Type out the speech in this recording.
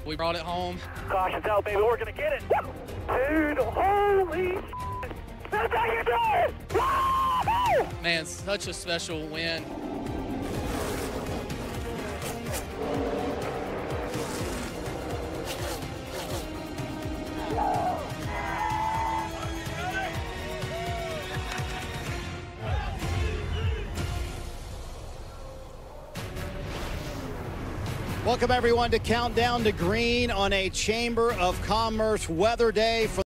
We brought it home. Caution's out, baby. We're going to get it. Dude, holy shit. That's how you do it. Woo! Man, such a special win. Welcome everyone to Countdown to Green on a Chamber of Commerce weather day.